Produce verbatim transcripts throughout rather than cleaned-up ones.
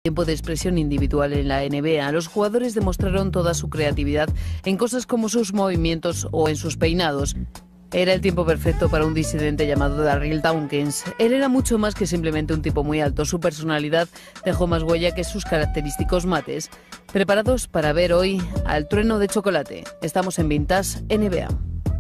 Tiempo de expresión individual en la N B A. Los jugadores demostraron toda su creatividad en cosas como sus movimientos o en sus peinados. Era el tiempo perfecto para un disidente llamado Darryl Dawkins. Él era mucho más que simplemente un tipo muy alto. Su personalidad dejó más huella que sus característicos mates. ¿Preparados para ver hoy al trueno de chocolate? Estamos en Vintage N B A.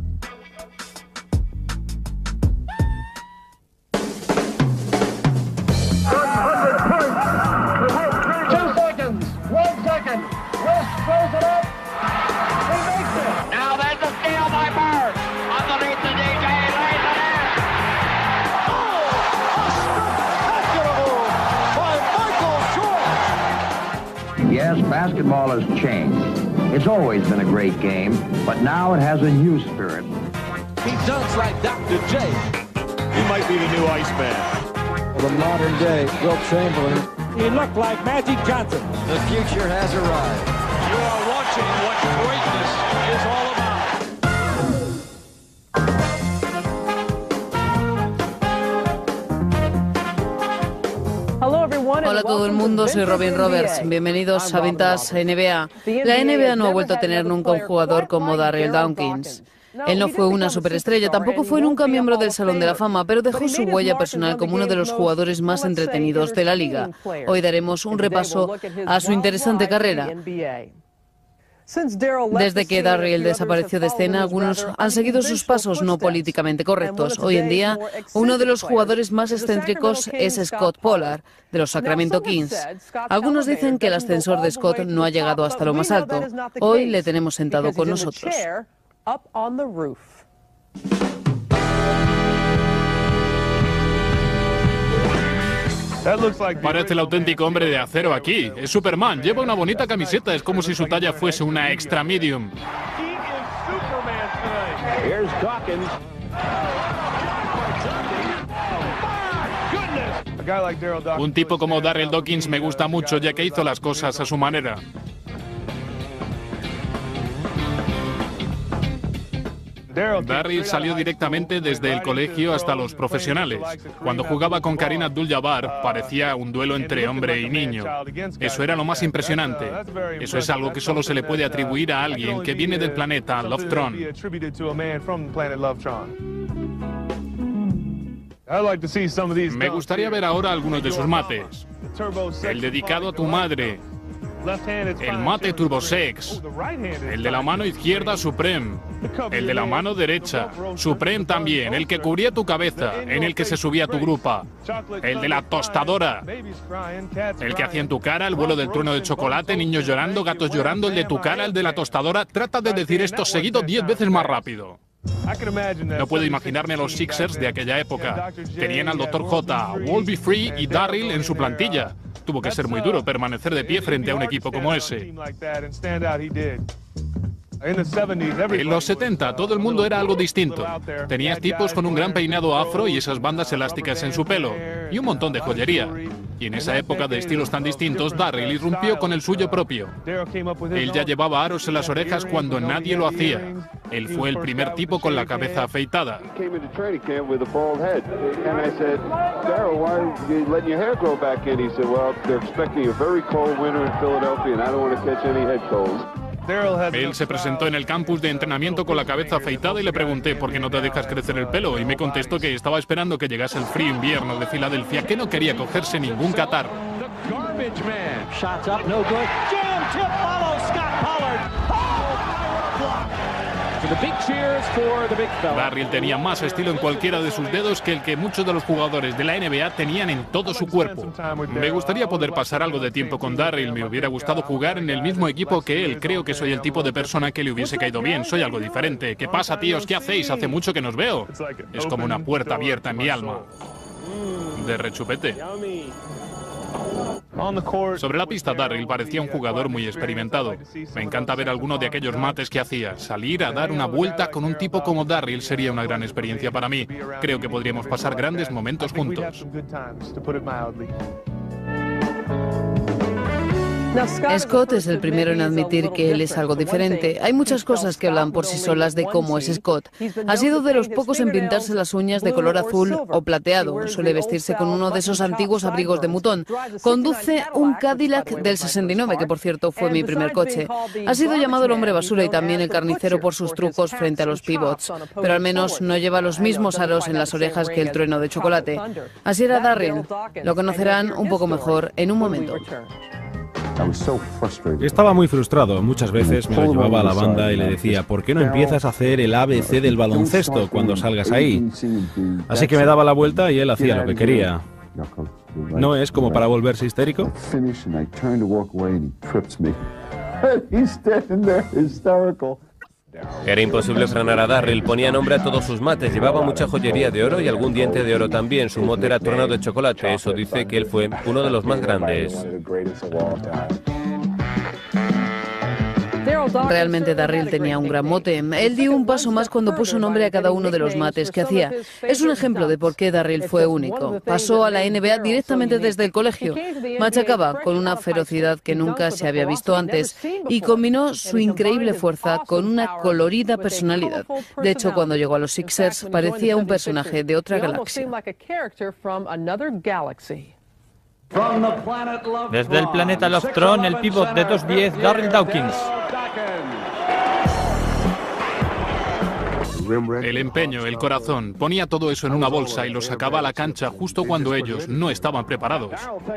Yes, basketball has changed. It's always been a great game, but now it has a new spirit. He dunks like Doctor J. He might be the new Iceman. The modern day Wilt Chamberlain. He looked like Magic Johnson. The future has arrived. You are watching what greatness is all about. Hola a todo el mundo, soy Robin Roberts. Bienvenidos a Vintage N B A. La N B A no ha vuelto a tener nunca un jugador como Darryl Dawkins. Él no fue una superestrella, tampoco fue nunca miembro del Salón de la Fama, pero dejó su huella personal como uno de los jugadores más entretenidos de la liga. Hoy daremos un repaso a su interesante carrera. Desde que Darryl desapareció de escena, algunos han seguido sus pasos no políticamente correctos. Hoy en día, uno de los jugadores más excéntricos es Scott Pollard, de los Sacramento Kings. Algunos dicen que el ascensor de Scott no ha llegado hasta lo más alto. Hoy le tenemos sentado con nosotros. Parece el auténtico hombre de acero aquí. Es Superman, lleva una bonita camiseta, es como si su talla fuese una extra medium. Un tipo como Darryl Dawkins me gusta mucho, ya que hizo las cosas a su manera. Darryl salió directamente desde el colegio hasta los profesionales. Cuando jugaba con Kareem Abdul-Jabbar, parecía un duelo entre hombre y niño. Eso era lo más impresionante. Eso es algo que solo se le puede atribuir a alguien que viene del planeta Lovetron. Me gustaría ver ahora algunos de sus mates. El dedicado a tu madre. El mate Turbosex, el de la mano izquierda Supreme, el de la mano derecha Supreme también, el que cubría tu cabeza, en el que se subía tu grupa, el de la tostadora, el que hacía en tu cara, el vuelo del trueno de chocolate, niños llorando, gatos llorando, el de tu cara, el de la tostadora. Trata de decir esto seguido diez veces más rápido. No puedo imaginarme a los Sixers de aquella época. Tenían al doctor J, Wolby Free y Darryl en su plantilla. Tuvo que ser muy duro permanecer de pie frente a un equipo como ese. En los setenta todo el mundo era algo distinto. Tenías tipos con un gran peinado afro y esas bandas elásticas en su pelo, y un montón de joyería. Y en esa época de estilos tan distintos, Darryl irrumpió con el suyo propio. Él ya llevaba aros en las orejas cuando nadie lo hacía. Él fue el primer tipo con la cabeza afeitada. Él se presentó en el campus de entrenamiento con la cabeza afeitada y le pregunté por qué no te dejas crecer el pelo, y me contestó que estaba esperando que llegase el frío invierno de Filadelfia, que no quería cogerse ningún catarro. Darryl tenía más estilo en cualquiera de sus dedos que el que muchos de los jugadores de la N B A tenían en todo su cuerpo. Me gustaría poder pasar algo de tiempo con Darryl, me hubiera gustado jugar en el mismo equipo que él. Creo que soy el tipo de persona que le hubiese caído bien, soy algo diferente. ¿Qué pasa, tíos? ¿Qué hacéis? Hace mucho que nos veo. Es como una puerta abierta en mi alma. De rechupete. Sobre la pista, Darryl parecía un jugador muy experimentado. Me encanta ver alguno de aquellos mates que hacía. Salir a dar una vuelta con un tipo como Darryl sería una gran experiencia para mí. Creo que podríamos pasar grandes momentos juntos. Scott es el primero en admitir que él es algo diferente. Hay muchas cosas que hablan por sí solas de cómo es Scott. Ha sido de los pocos en pintarse las uñas de color azul o plateado. Suele vestirse con uno de esos antiguos abrigos de mutón. Conduce un Cadillac del sesenta y nueve, que por cierto fue mi primer coche. Ha sido llamado el hombre basura y también el carnicero por sus trucos frente a los pivots. Pero al menos no lleva los mismos aros en las orejas que el trueno de chocolate. Así era Darryl. Lo conocerán un poco mejor en un momento. Estaba muy frustrado. Muchas veces me lo llevaba a la banda y le decía, ¿por qué no empiezas a hacer el A B C del baloncesto cuando salgas ahí? Así que me daba la vuelta y él hacía lo que quería. ¿No es como para volverse histérico? Era imposible frenar a Darryl, ponía nombre a todos sus mates, llevaba mucha joyería de oro y algún diente de oro también. Su mote era trueno de chocolate, eso dice que él fue uno de los más grandes. Realmente Darryl tenía un gran mote. Él dio un paso más cuando puso nombre a cada uno de los mates que hacía. Es un ejemplo de por qué Darryl fue único. Pasó a la N B A directamente desde el colegio. Machacaba con una ferocidad que nunca se había visto antes y combinó su increíble fuerza con una colorida personalidad. De hecho, cuando llegó a los Sixers parecía un personaje de otra galaxia. Desde el planeta Loftron, el pívot de dos diez, Darryl Dawkins. El empeño, el corazón, ponía todo eso en una bolsa y lo sacaba a la cancha justo cuando ellos no estaban preparados.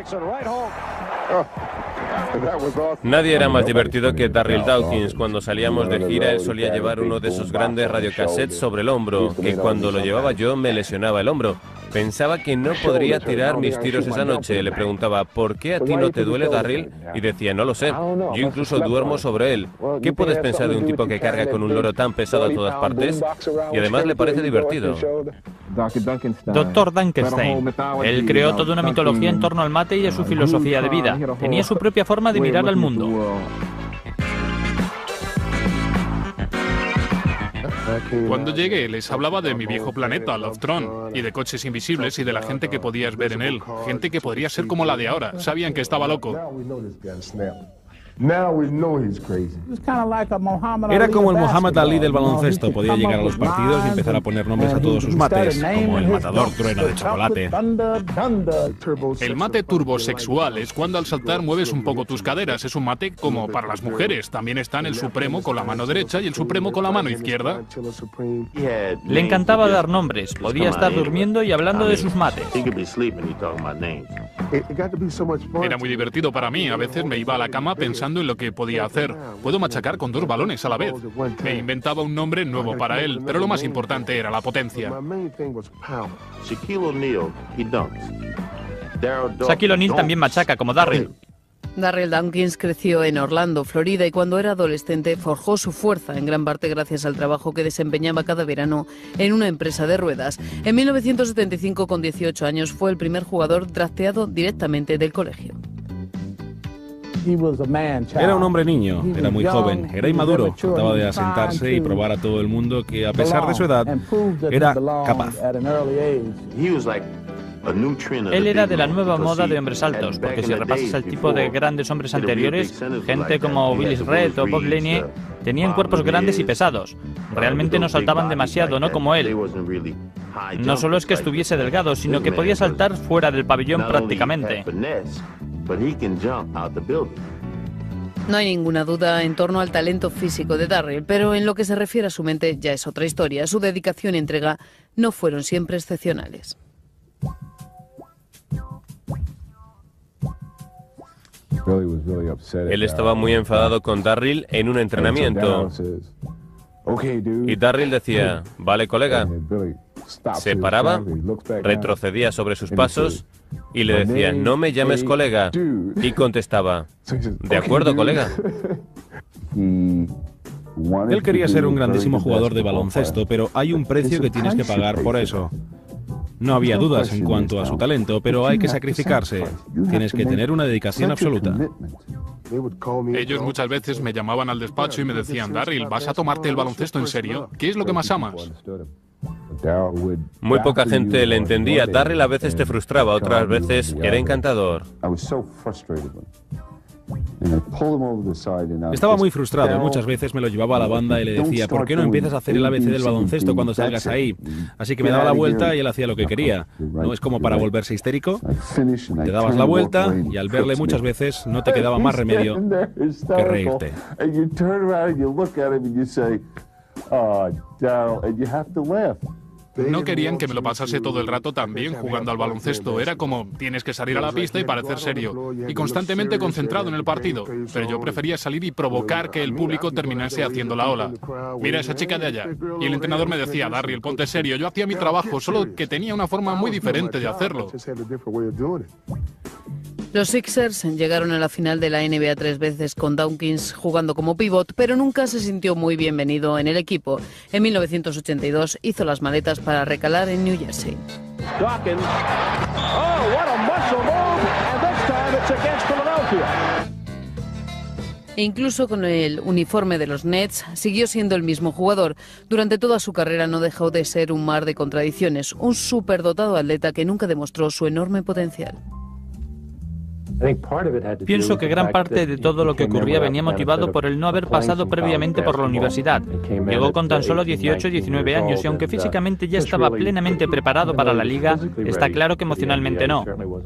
Nadie era más divertido que Darryl Dawkins. Cuando salíamos de gira, él solía llevar uno de esos grandes radiocassettes sobre el hombro, que cuando lo llevaba yo me lesionaba el hombro. Pensaba que no podría tirar mis tiros esa noche. Le preguntaba, ¿por qué a ti no te duele, Darryl? Y decía, no lo sé. Yo incluso duermo sobre él. ¿Qué puedes pensar de un tipo que carga con un loro tan pesado a todas partes? Y además le parece divertido. doctor Dunkenstein. Él creó toda una mitología en torno al mate y a su filosofía de vida. Tenía su propia forma de mirar al mundo. Cuando llegué, les hablaba de mi viejo planeta, Loftron, y de coches invisibles y de la gente que podías ver en él. Gente que podría ser como la de ahora. Sabían que estaba loco. Era como el Muhammad Ali del baloncesto. Podía llegar a los partidos y empezar a poner nombres a todos sus mates, como el matador trueno de chocolate. El mate turbosexual es cuando al saltar mueves un poco tus caderas. Es un mate como para las mujeres. También están el supremo con la mano derecha y el supremo con la mano izquierda. Le encantaba dar nombres. Podía estar durmiendo y hablando de sus mates. Era muy divertido para mí. A veces me iba a la cama pensando en lo que podía hacer. Puedo machacar con dos balones a la vez. Me inventaba un nombre nuevo para él, pero lo más importante era la potencia. Shaquille O'Neal también machaca, como Darryl. Darryl Dawkins creció en Orlando, Florida, y cuando era adolescente forjó su fuerza, en gran parte gracias al trabajo que desempeñaba cada verano en una empresa de ruedas. En mil novecientos setenta y cinco, con dieciocho años, fue el primer jugador drafteado directamente del colegio. Era un hombre niño, era muy joven, era inmaduro, trataba de asentarse y probar a todo el mundo que, a pesar de su edad, era capaz. Él era de la nueva moda de hombres altos, porque si repasas el tipo de grandes hombres anteriores, gente como Willis Reed o Bob Lanier, tenían cuerpos grandes y pesados. Realmente no saltaban demasiado, no como él. No solo es que estuviese delgado, sino que podía saltar fuera del pabellón prácticamente. No hay ninguna duda en torno al talento físico de Darryl, pero en lo que se refiere a su mente ya es otra historia. Su dedicación y entrega no fueron siempre excepcionales. Él estaba muy enfadado con Darryl en un entrenamiento. Y Darryl decía, vale, colega. Se paraba, retrocedía sobre sus pasos y le decía, no me llames colega. Y contestaba, de acuerdo, colega. Él quería ser un grandísimo jugador de baloncesto, pero hay un precio que tienes que pagar por eso. No había dudas en cuanto a su talento, pero hay que sacrificarse. Tienes que tener una dedicación absoluta. Ellos muchas veces me llamaban al despacho y me decían, Darryl, ¿vas a tomarte el baloncesto en serio? ¿Qué es lo que más amas? Muy poca gente le entendía. Darryl a veces te frustraba, otras veces era encantador. Estaba muy frustrado y muchas veces me lo llevaba a la banda y le decía, ¿por qué no empiezas a hacer el A B C del baloncesto cuando salgas ahí? Así que me daba la vuelta y él hacía lo que quería. ¿No es como para volverse histérico? Te dabas la vuelta y al verle muchas veces no te quedaba más remedio que reírte. No querían que me lo pasase todo el rato también jugando al baloncesto. Era como, tienes que salir a la pista y parecer serio, y constantemente concentrado en el partido. Pero yo prefería salir y provocar que el público terminase haciendo la ola. Mira esa chica de allá. Y el entrenador me decía, Darryl, ponte serio. Yo hacía mi trabajo, solo que tenía una forma muy diferente de hacerlo. Los Sixers llegaron a la final de la N B A tres veces con Dawkins jugando como pívot, pero nunca se sintió muy bienvenido en el equipo. En mil novecientos ochenta y dos hizo las maletas para recalar en New Jersey. Dawkins. Oh, what a muscle move, and this time it's against Philadelphia. E incluso con el uniforme de los Nets siguió siendo el mismo jugador. Durante toda su carrera no dejó de ser un mar de contradicciones, un superdotado atleta que nunca demostró su enorme potencial. Pienso que gran parte de todo lo que ocurría venía motivado por el no haber pasado previamente por la universidad. Llegó con tan solo dieciocho o diecinueve años y aunque físicamente ya estaba plenamente preparado para la liga, está claro que emocionalmente no.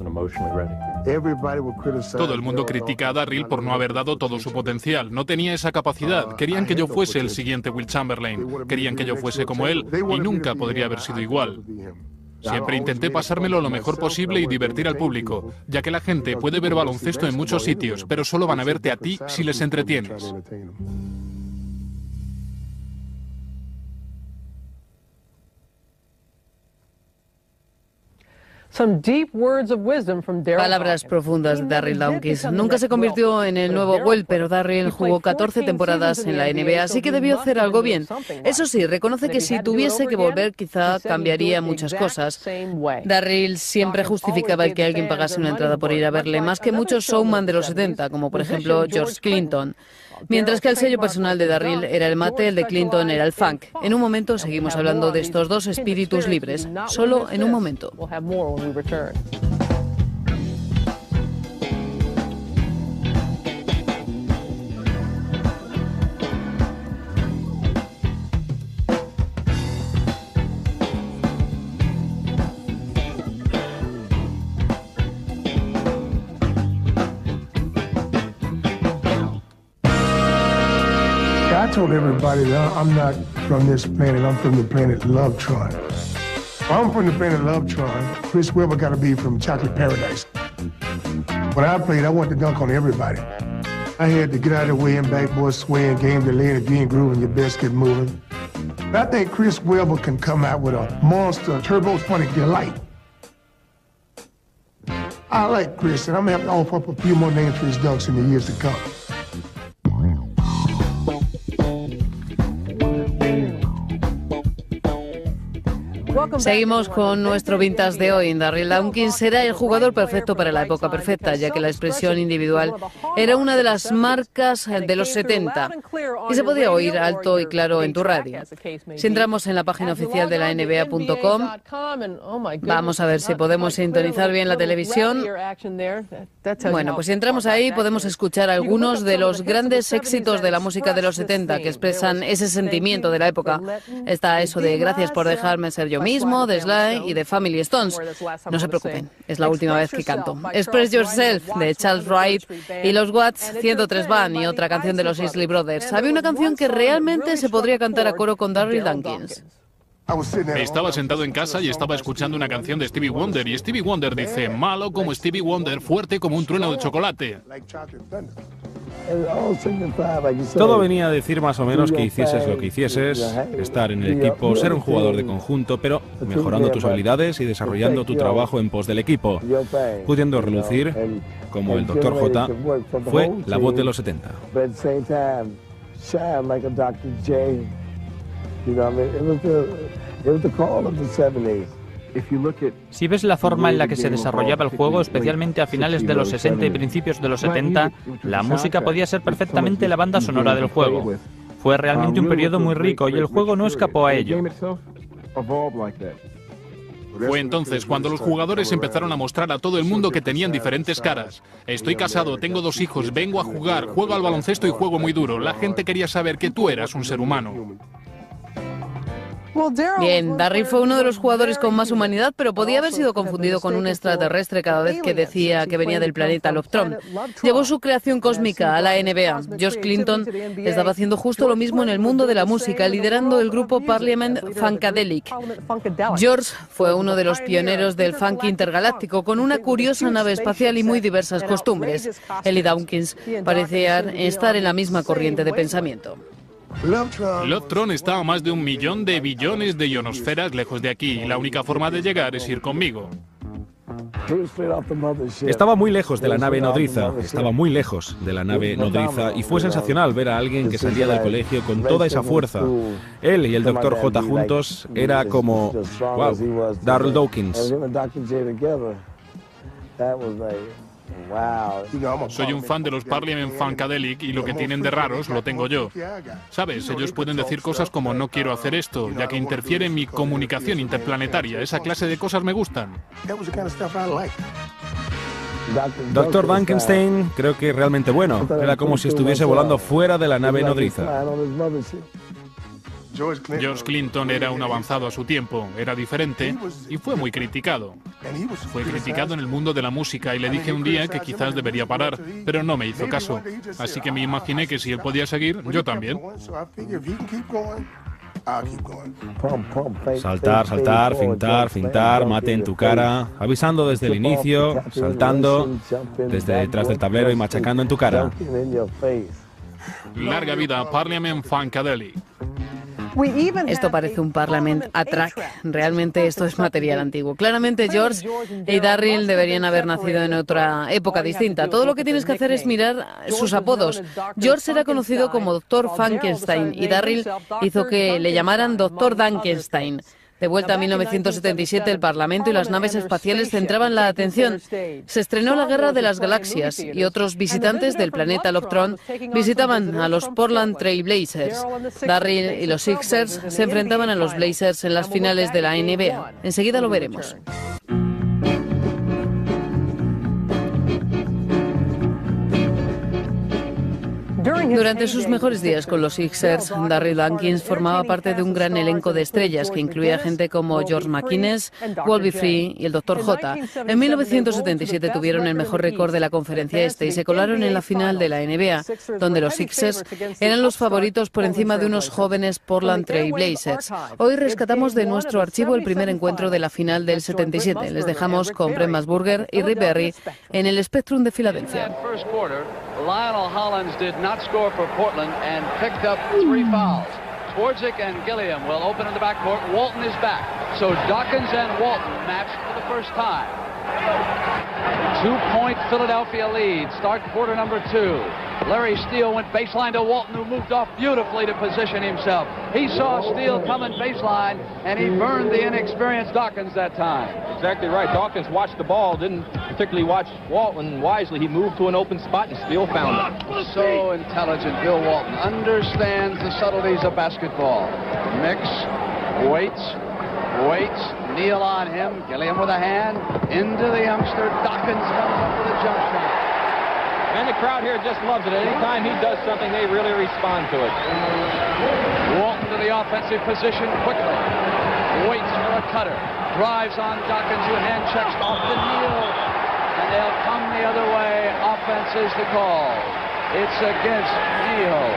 Todo el mundo critica a Darryl por no haber dado todo su potencial. No tenía esa capacidad. Querían que yo fuese el siguiente Will Chamberlain. Querían que yo fuese como él y nunca podría haber sido igual. Siempre intenté pasármelo lo mejor posible y divertir al público, ya que la gente puede ver baloncesto en muchos sitios, pero solo van a verte a ti si les entretienes. Palabras profundas de Darryl Dawkins. Nunca se convirtió en el nuevo Well, pero Darryl jugó catorce temporadas en la N B A, así que debió hacer algo bien. Eso sí, reconoce que si tuviese que volver, quizá cambiaría muchas cosas. Darryl siempre justificaba el que alguien pagase una entrada por ir a verle, más que muchos showman de los setenta, como por ejemplo George Clinton. Mientras que el sello personal de Darryl era el mate, el de Clinton era el funk. En un momento seguimos hablando de estos dos espíritus libres, solo en un momento. I told everybody that I'm not from this planet, I'm from the planet Lovetron. If I'm from the planet Lovetron, Chris Webber got to be from Chocolate Paradise. When I played, I wanted to dunk on everybody. I had to get out of the way and backboard swaying, game delay, and again grooving, your best get moving. But I think Chris Webber can come out with a monster turbo-sonic delight. I like Chris, and I'm going to have to offer up a few more names for his dunks in the years to come. Seguimos con nuestro vintage de hoy. Darryl Dawkins era el jugador perfecto para la época perfecta, ya que la expresión individual era una de las marcas de los setenta y se podía oír alto y claro en tu radio. Si entramos en la página oficial de la N B A punto com, vamos a ver si podemos sintonizar bien la televisión. Bueno, pues si entramos ahí podemos escuchar algunos de los grandes éxitos de la música de los setenta que expresan ese sentimiento de la época. Está eso de Gracias por dejarme ser yo mismo, de Sly y de Family Stones. No se preocupen, es la última vez que canto. Express Yourself, de Charles Wright, y los Watts ciento tres Band, y otra canción de los Isley Brothers. Había una canción que realmente se podría cantar a coro con Darryl Dawkins. Estaba sentado en casa y estaba escuchando una canción de Stevie Wonder, y Stevie Wonder dice, malo como Stevie Wonder, fuerte como un trueno de chocolate. Todo venía a decir más o menos que hicieses lo que hicieses, estar en el equipo, ser un jugador de conjunto, pero mejorando tus habilidades y desarrollando tu trabajo en pos del equipo, pudiendo relucir, como el doctor J, fue la voz de los setenta. Si ves la forma en la que se desarrollaba el juego, especialmente a finales de los sesenta y principios de los setenta, la música podía ser perfectamente la banda sonora del juego. Fue realmente un periodo muy rico y el juego no escapó a ello. Fue entonces cuando los jugadores empezaron a mostrar a todo el mundo que tenían diferentes caras. Estoy casado, tengo dos hijos, vengo a jugar, juego al baloncesto y juego muy duro. La gente quería saber que tú eras un ser humano. Bien, Darryl fue uno de los jugadores con más humanidad, pero podía haber sido confundido con un extraterrestre cada vez que decía que venía del planeta Lovetron. Llevó su creación cósmica a la N B A. George Clinton estaba haciendo justo lo mismo en el mundo de la música, liderando el grupo Parliament Funkadelic. George fue uno de los pioneros del funk intergaláctico, con una curiosa nave espacial y muy diversas costumbres. Él y Dawkins parecían estar en la misma corriente de pensamiento. Lovetron está a más de un millón de billones de ionosferas lejos de aquí, y la única forma de llegar es ir conmigo. Estaba muy lejos de la nave nodriza, estaba muy lejos de la nave nodriza y fue sensacional ver a alguien que salía del colegio con toda esa fuerza. Él y el doctor J juntos era como, wow, Darryl Dawkins. Soy un fan de los Parliament Funkadelic y lo que tienen de raros lo tengo yo. ¿Sabes? Ellos pueden decir cosas como no quiero hacer esto, ya que interfiere en mi comunicación interplanetaria. Esa clase de cosas me gustan. doctor Duncanstein creo que realmente bueno. Era como si estuviese volando fuera de la nave nodriza. George Clinton era un avanzado a su tiempo, era diferente y fue muy criticado. Fue criticado en el mundo de la música y le dije un día que quizás debería parar, pero no me hizo caso. Así que me imaginé que si él podía seguir, yo también. Saltar, saltar, fintar, fintar, mate en tu cara, avisando desde el inicio, saltando desde detrás del tablero y machacando en tu cara. Larga vida a Parliament Funkadelic. Esto parece un Parliament a track. Realmente esto es material antiguo. Claramente George y Darryl deberían haber nacido en otra época distinta. Todo lo que tienes que hacer es mirar sus apodos. George era conocido como doctor Frankenstein y Darryl hizo que le llamaran doctor Duncanstein. De vuelta a mil novecientos setenta y siete, el Parlamento y las naves espaciales centraban la atención. Se estrenó la Guerra de las Galaxias y otros visitantes del planeta Lovetron visitaban a los Portland Trail Blazers. Darryl y los Sixers se enfrentaban a los Blazers en las finales de la N B A. Enseguida lo veremos. Durante sus mejores días con los Sixers, Darryl Dawkins formaba parte de un gran elenco de estrellas que incluía gente como George McInnes, Wolby Free y el doctor J. En mil novecientos setenta y siete tuvieron el mejor récord de la Conferencia Este y se colaron en la final de la N B A, donde los Sixers eran los favoritos por encima de unos jóvenes Portland Trail Blazers. Hoy rescatamos de nuestro archivo el primer encuentro de la final del setenta y siete. Les dejamos con Brent Musburger y Rick Barry en el Spectrum de Filadelfia. Lionel Hollins did not score for Portland and picked up three fouls. Twardzik and Gilliam will open in the backcourt. Walton is back. So Dawkins and Walton matched for the first time. Two-point Philadelphia lead. Start quarter number two. Larry Steele went baseline to Walton, who moved off beautifully to position himself. He saw Steele coming baseline, and he burned the inexperienced Dawkins that time. Exactly right. Dawkins watched the ball, didn't particularly watch Walton wisely. He moved to an open spot, and Steele found it. So intelligent, Bill Walton understands the subtleties of basketball. Mix, waits, waits, kneel on him. Gilliam with a hand into the youngster. Dawkins comes up with a jump shot. And the crowd here just loves it. Anytime he does something, they really respond to it. Walton to the offensive position quickly. Waits for a cutter. Drives on Dawkins, who hand checks off the kneel. And they'll come the other way. Offense is the call. It's against Neal.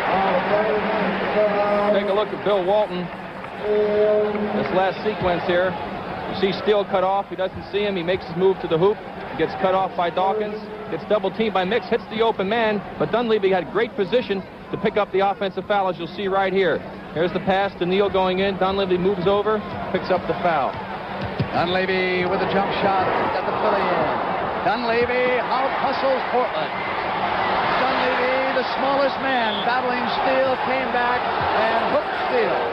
Take a look at Bill Walton. This last sequence here. You see Steele cut off. He doesn't see him. He makes his move to the hoop. He gets cut off by Dawkins. Gets double teamed by Mix, hits the open man, but Dunleavy had great position to pick up the offensive foul, as you'll see right here. Here's the pass to Neal going in. Dunleavy moves over, picks up the foul. Dunleavy with a jump shot at the Philly end. Dunleavy out hustles Portland. Dunleavy, the smallest man, battling Steele, came back and hooked Steele.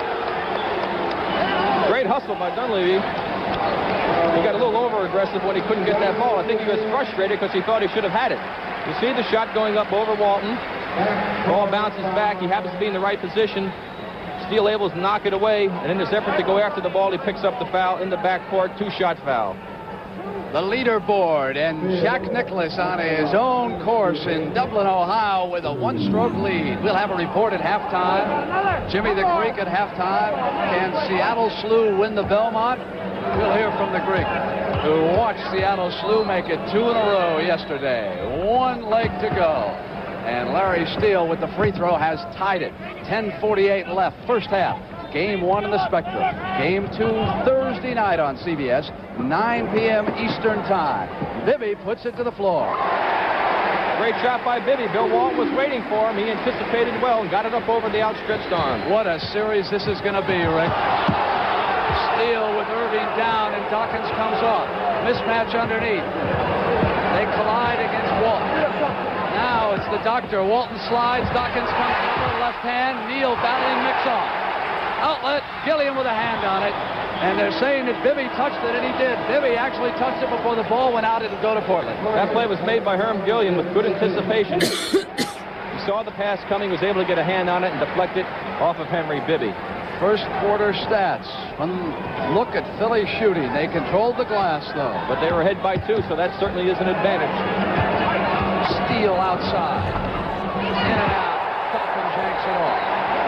Great hustle by Dunleavy. He got a little over-aggressive when he couldn't get that ball. I think he was frustrated because he thought he should have had it. You see the shot going up over Walton. Ball bounces back. He happens to be in the right position. Steele able to knock it away, and in his effort to go after the ball, he picks up the foul in the backcourt, two-shot foul. The leaderboard, and Jack Nicklaus on his own course in Dublin, Ohio, with a one-stroke lead. We'll have a report at halftime. Jimmy the Greek at halftime. Can Seattle Slew win the Belmont? We'll hear from the Greek, who watched Seattle Slew make it two in a row yesterday. One leg to go. And Larry Steele with the free throw has tied it. ten forty-eight left, first half. Game one in the Spectrum. Game two Thursday night on C B S, nine p m Eastern Time. Bibby puts it to the floor. Great shot by Bibby. Bill Walton was waiting for him. He anticipated well and got it up over the outstretched arm. What a series this is going to be, Rick. Steele with Irving down, and Dawkins comes off. Mismatch underneath. They collide against Walton. Now it's the doctor. Walton slides. Dawkins comes over, left hand. Neal battling Mix off. Outlet. Gilliam with a hand on it. And they're saying that Bibby touched it, and he did. Bibby actually touched it before the ball went out. It'll go to Portland. That play was made by Herm Gilliam with good anticipation. He saw the pass coming, was able to get a hand on it and deflect it off of Henry Bibby. First quarter stats. One look at Philly shooting. They controlled the glass, though. But they were ahead by two, so that certainly is an advantage. Steele outside. In and out. Dawkins yanks it off.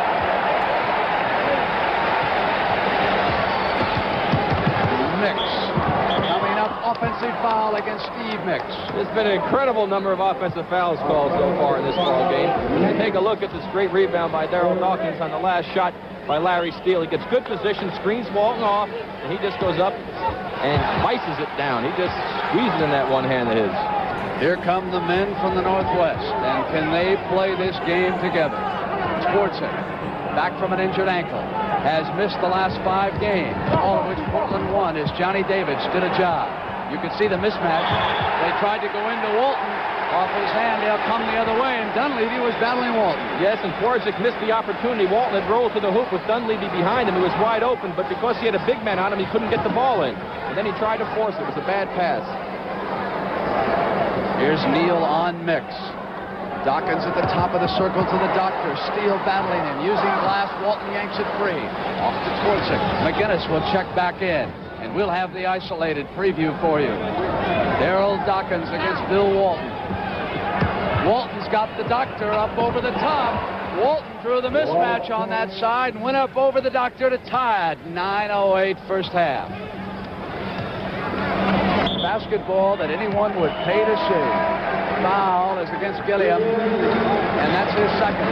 Mix. Coming up, offensive foul against Steve Mix. There's been an incredible number of offensive fouls called so far in this ball game. When you take a look at this great rebound by Darryl Dawkins on the last shot by Larry Steele. He gets good position, screens Walton off, and he just goes up and vices it down. He just squeezes in that one hand of his. Here come the men from the Northwest, and can they play this game together? Sportson, back from an injured ankle, has missed the last five games, all of which Portland won as Johnny Davis did a job. You can see the mismatch. They tried to go into Walton. Off his hand, they'll come the other way, and Dunleavy was battling Walton. Yes, and Twardzik missed the opportunity. Walton had rolled to the hoop with Dunleavy behind him. It was wide open, but because he had a big man on him, he couldn't get the ball in. And then he tried to force it. It was a bad pass. Here's Neal on Mix. Dawkins at the top of the circle to the doctor. Steele battling him. Using glass, Walton yanks it free. Off to Twardzik. McGinnis will check back in. And we'll have the isolated preview for you. Darryl Dawkins against Bill Walton. Walton's got the doctor up over the top. Walton drew the mismatch on that side and went up over the doctor to tie it. nine oh eight first half. Basketball that anyone would pay to see. Foul is against Gilliam, and that's his second.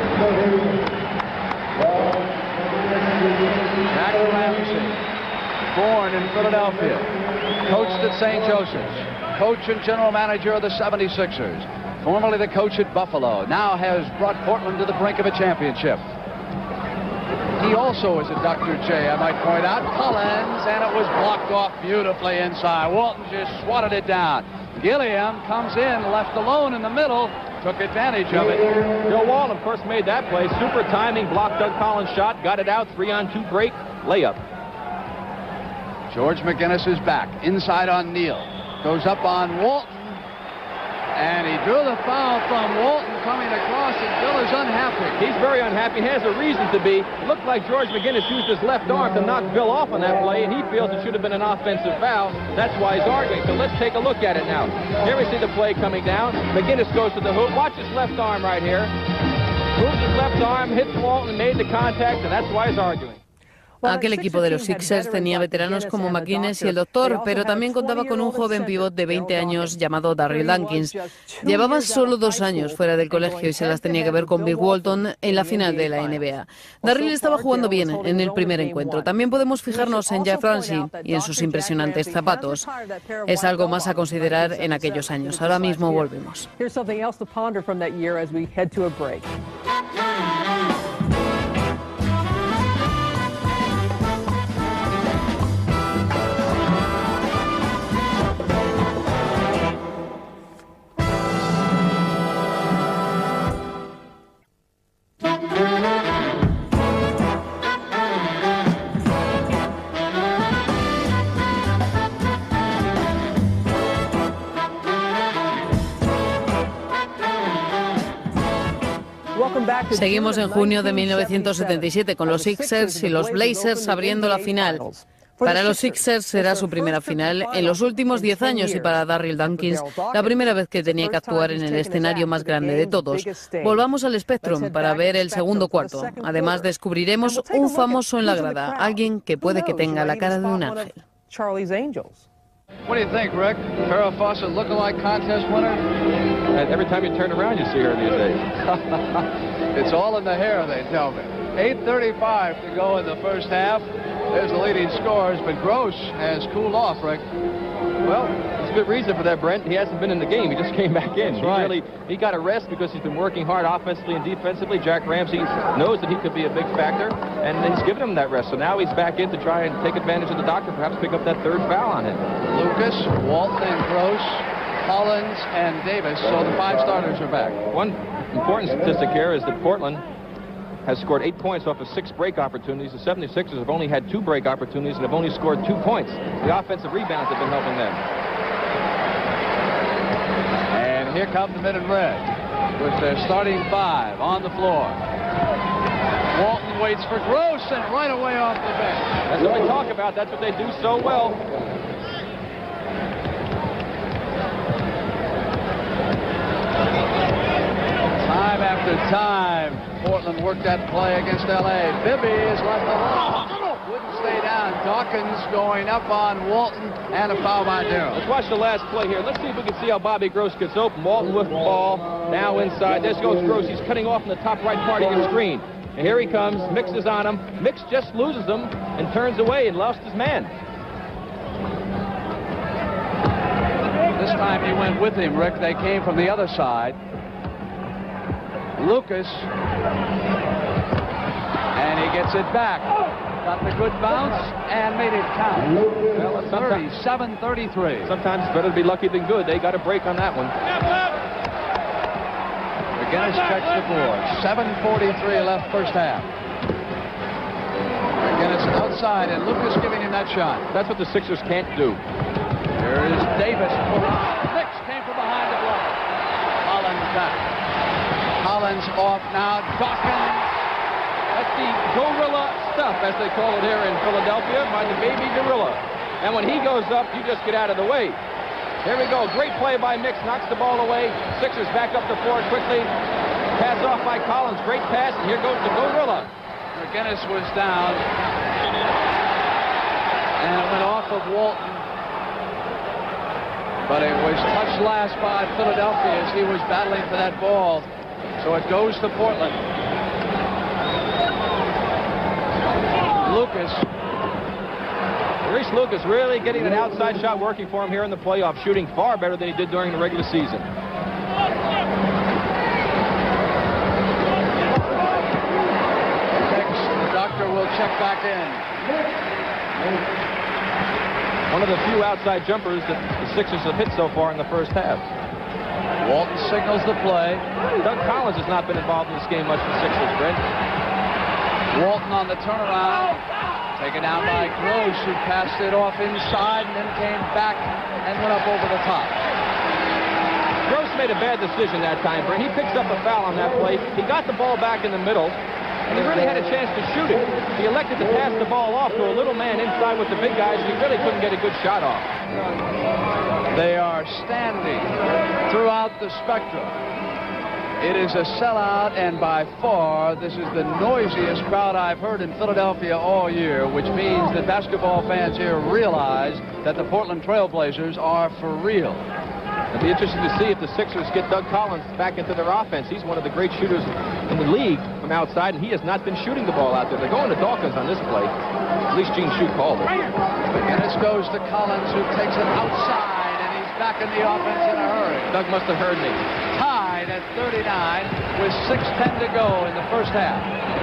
Jack Ramsey, born in Philadelphia, coached at Saint Joseph's, coach and general manager of the seventy-sixers. Formerly the coach at Buffalo, now has brought Portland to the brink of a championship. He also is a Doctor J, I might point out. Collins, and it was blocked off beautifully inside. Walton just swatted it down. Gilliam comes in, left alone in the middle, took advantage of it. Bill Walton, of course, made that play. Super timing, blocked Doug Collins' shot, got it out, three on two break, layup. George McGinnis is back, inside on Neal. Goes up on Walton. And he drew the foul from Walton coming across, and Bill is unhappy. He's very unhappy. He has a reason to be. It looked like George McGinnis used his left arm to knock Bill off on that play, and he feels it should have been an offensive foul. That's why he's arguing. So let's take a look at it now. Here we see the play coming down. McGinnis goes to the hoop. Watch his left arm right here. Moves his left arm, hits Walton, and made the contact, and that's why he's arguing. Aquel equipo de los Sixers tenía veteranos como McGinnis y el Doctor, pero también contaba con un joven pívot de veinte años llamado Darryl Dawkins. Llevaba solo dos años fuera del colegio y se las tenía que ver con Bill Walton en la final de la N B A. Darryl estaba jugando bien en el primer encuentro. También podemos fijarnos en Jack Ramsey y en sus impresionantes zapatos. Es algo más a considerar en aquellos años. Ahora mismo volvemos. Seguimos en junio de mil novecientos setenta y siete con los Sixers y los Blazers abriendo la final. Para los Sixers será su primera final en los últimos diez años y para Darryl Dawkins la primera vez que tenía que actuar en el escenario más grande de todos. Volvamos al Spectrum para ver el segundo cuarto. Además descubriremos un famoso en la grada, alguien que puede que tenga la cara de un ángel. What do you think, Rick? Farrah Fawcett lookalike contest winner? And every time you turn around, you see her these days. It's all in the hair, they tell me. eight thirty-five to go in the first half. There's the leading scores, but Gross has cooled off, Rick. Well, there's a good reason for that, Brent. He hasn't been in the game. He just came back in. He right. really he got a rest because he's been working hard offensively and defensively. Jack Ramsey knows that he could be a big factor, and he's given him that rest. So now he's back in to try and take advantage of the doctor, perhaps pick up that third foul on him. Lucas, Walton, and Gross, Collins, and Davis. So the five starters are back. One important statistic here is that Portland has scored eight points off of six break opportunities. The seventy-sixers have only had two break opportunities and have only scored two points. The offensive rebounds have been helping them. And here come the men in red with their starting five on the floor. Walton waits for Gross and right away off the bench. That's what we talk about. That's what they do so well. Time after time, Portland worked that play against L A. Bibby is left alone. Wouldn't stay down. Dawkins going up on Walton and a foul by Darryl. Let's watch the last play here. Let's see if we can see how Bobby Gross gets open. Walton with the ball. Now inside. There goes Gross. He's cutting off in the top right part of your screen. And here he comes. Mix is on him. Mix just loses him and turns away and lost his man. This time he went with him, Rick. They came from the other side. Lucas, and he gets it back. Got the good bounce and made it count. Well, thirty-seven thirty-three. Sometimes it's better to be lucky than good. They got a break on that one. McGinnis checks the board. seven forty-three left first half. McGinnis outside, and Lucas giving him that shot. That's what the Sixers can't do. Here is Davis. Nix came from behind the block. Collins back. Collins off now. Dawkins. That's the gorilla stuff, as they call it here in Philadelphia, by the baby gorilla. And when he goes up, you just get out of the way. Here we go. Great play by Mix. Knocks the ball away. Sixers back up the floor quickly. Pass off by Collins. Great pass. And here goes the gorilla. McGinnis was down. And it went off of Walton. But it was touched last by Philadelphia as he was battling for that ball. So it goes to Portland. Lucas. Reese Lucas really getting an outside shot working for him here in the playoffs, shooting far better than he did during the regular season. Next, the doctor will check back in. One of the few outside jumpers that the Sixers have hit so far in the first half. Walton signals the play. Doug Collins has not been involved in this game much for the Sixers, Brent. Walton on the turnaround. Taken down by Gross, who passed it off inside and then came back and went up over the top. Gross made a bad decision that time, Brent. He picks up a foul on that play. He got the ball back in the middle, and he really had a chance to shoot it. He elected to pass the ball off to a little man inside with the big guys, and he really couldn't get a good shot off. They are standing throughout the spectrum. It is a sellout, and by far, this is the noisiest crowd I've heard in Philadelphia all year, which means that basketball fans here realize that the Portland Trail Blazers are for real. It'll be interesting to see if the Sixers get Doug Collins back into their offense. He's one of the great shooters in the league from outside, and he has not been shooting the ball out there. They're going to Dawkins on this play. At least Gene Shue called it. And this goes to Collins, who takes it outside, and he's back in the offense in a hurry. Doug must have heard me. Tied at thirty-nine with six ten to go in the first half.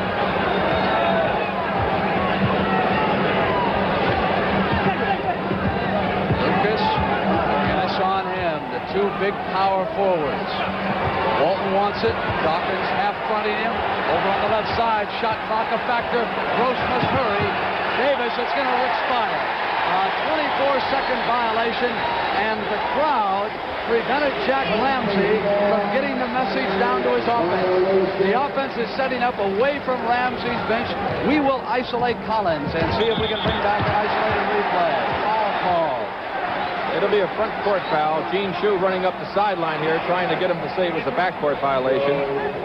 Lucas, and it's on him, the two big power forwards. Walton wants it. Dawkins half fronting him. Over on the left side, shot clock a factor. Gross must hurry. Davis, it's going to expire. A twenty-four second violation, and the crowd prevented Jack Ramsey from getting the message down to his offense. The offense is setting up away from Ramsey's bench. We will isolate Collins and see if we can bring back an isolated replay. Foul call. It'll be a front court foul. Gene Shue running up the sideline here, trying to get him to say it was a backcourt violation.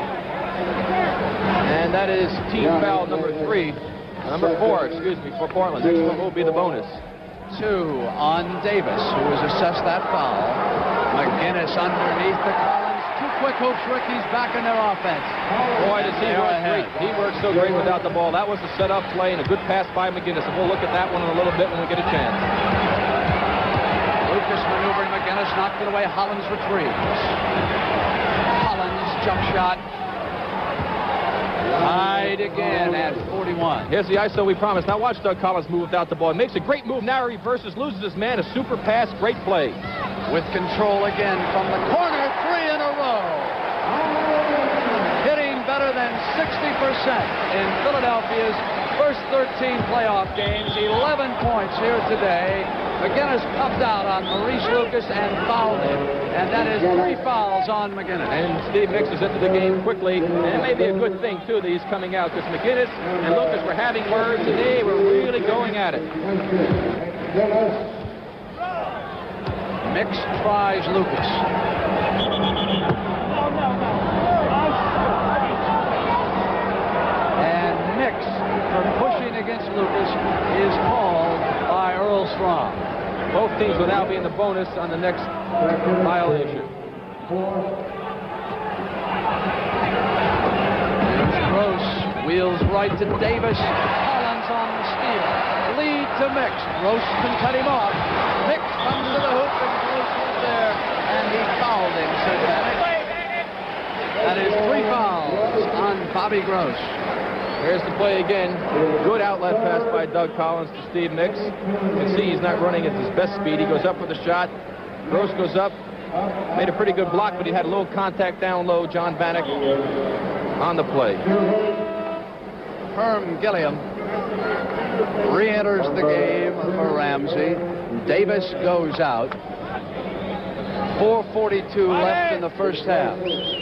And that is team foul number three. Number four, excuse me, for Portland. Next one will be the bonus. Two on Davis, who has assessed that foul. McGinnis underneath the Collins. Two quick hoops, Ricky's back in their offense. Boy, does he work great. He works so great without the ball. That was a set-up play and a good pass by McGinnis. And we'll look at that one in a little bit when we get a chance. Lucas maneuvering McGinnis, knocked it away. Hollins retrieves. Hollins jump shot. Tied again at forty-one. Here's the I S O we promised. Now watch Doug Collins move without the ball. Makes a great move. Now he reverses, loses his man. A super pass. Great play. With control again from the corner. Three in a row. Hitting better than sixty percent in Philadelphia's first thirteen playoff games. eleven points here today. McGinnis popped out on Maurice Lucas and fouled him. And that is three fouls on McGinnis. And Steve Mix is into the game quickly. And it may be a good thing, too, that he's coming out, because McGinnis and Lucas were having words, and they were really going at it. Mix tries Lucas. And Mix, for pushing against Lucas, is called by Earl Strom. Both teams will now be in the bonus on the next violation. Gross wheels right to Davis. Collins on the steal. Lead to Mix. Gross can cut him off. Mix comes to the hoop and Gross was there, and he fouled him, said Bannock. That is three fouls on Bobby Gross. Here's the play again. Good outlet pass by Doug Collins to Steve Mix. You can see he's not running at his best speed. He goes up with a shot. Gross goes up. Made a pretty good block, but he had a little contact down low. John Bannock on the play. Herm Gilliam re-enters the game for Ramsey. Davis goes out. four forty-two left in the first half.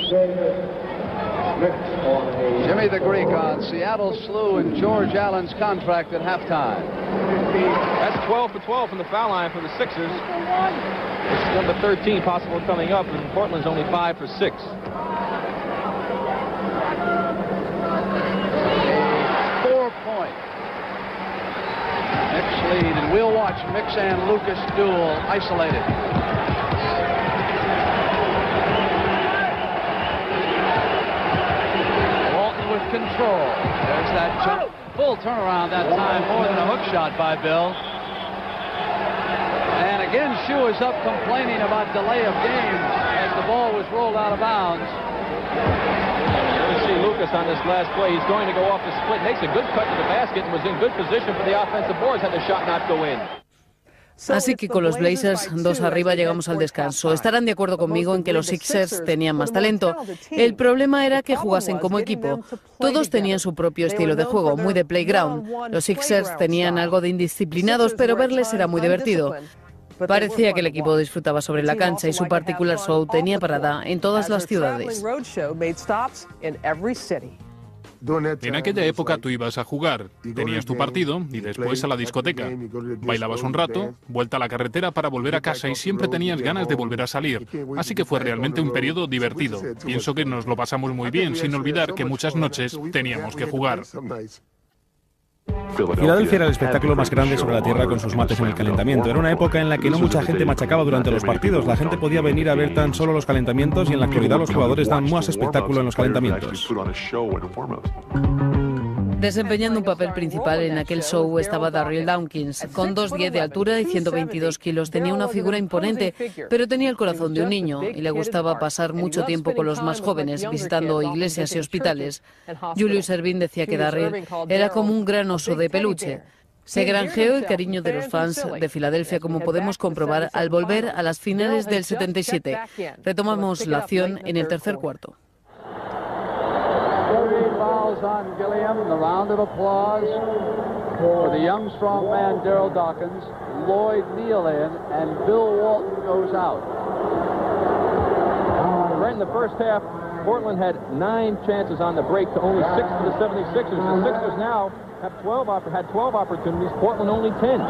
Jimmy the Greek on Seattle Slew and George Allen's contract at halftime. That's twelve for twelve from the foul line for the Sixers. It's number thirteen possible coming up, and Portland's only five for six. A four-point Mix lead, and we'll watch Mix and Lucas duel isolated. Control. There's that jump. Full turnaround that time, more than a hook shot by Bill. And again, Shue is up complaining about delay of game as the ball was rolled out of bounds. You see Lucas on this last play. He's going to go off the split. Makes a good cut to the basket and was in good position for the offensive boards had the shot not go in. Así que con los Blazers dos arriba llegamos al descanso. Estarán de acuerdo conmigo en que los Sixers tenían más talento. El problema era que jugasen como equipo. Todos tenían su propio estilo de juego, muy de playground. Los Sixers tenían algo de indisciplinados, pero verles era muy divertido. Parecía que el equipo disfrutaba sobre la cancha y su particular show tenía parada en todas las ciudades. En aquella época tú ibas a jugar, tenías tu partido y después a la discoteca. Bailabas un rato, vuelta a la carretera para volver a casa y siempre tenías ganas de volver a salir. Así que fue realmente un periodo divertido. Pienso que nos lo pasamos muy bien, sin olvidar que muchas noches teníamos que jugar. Filadelfia era el espectáculo más grande sobre la tierra con sus mates en el calentamiento. Era una época en la que no mucha gente machacaba durante los partidos. La gente podía venir a ver tan solo los calentamientos y en la actualidad los jugadores dan más espectáculo en los calentamientos. Desempeñando un papel principal en aquel show estaba Darryl Dawkins. Con dos diez de altura y ciento veintidós kilos tenía una figura imponente, pero tenía el corazón de un niño y le gustaba pasar mucho tiempo con los más jóvenes, visitando iglesias y hospitales. Julius Erving decía que Darryl era como un gran oso de peluche. Se granjeó el cariño de los fans de Filadelfia, como podemos comprobar al volver a las finales del setenta y siete. Retomamos la acción en el tercer cuarto. Fouls on Gilliam, the round of applause for the young, strong man, Darryl Dawkins. Lloyd Neal in, and Bill Walton goes out. Right in the first half, Portland had nine chances on the break to only six for the seventy-sixers. The Sixers now have twelve had twelve opportunities, Portland only ten.